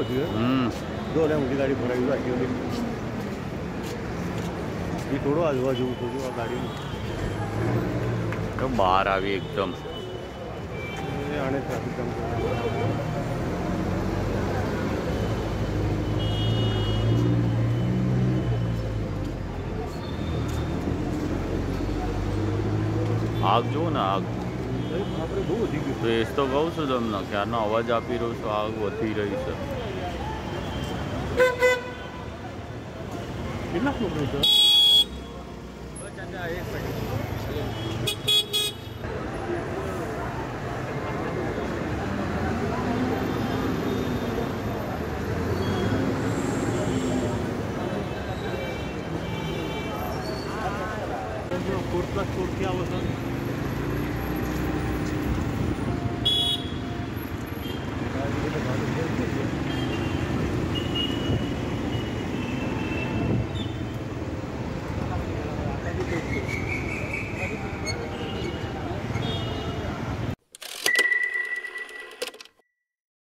होती है दो मोटी गाड़ी भराई बाकी होती ये थोड़ो आजूबाजू थोड़ी आ गाड़ी तो बाहर आवी एकदम आने ट्रैफिक कम आग जो ना आग આપણે બહુ વધી ગયું તો એ તો કહું છું તમને ક્યારનો અવાજ આપી રહ્યો છું આગ વધી રહી છે કેટલા કિલોમીટર कोर्ट क्या होता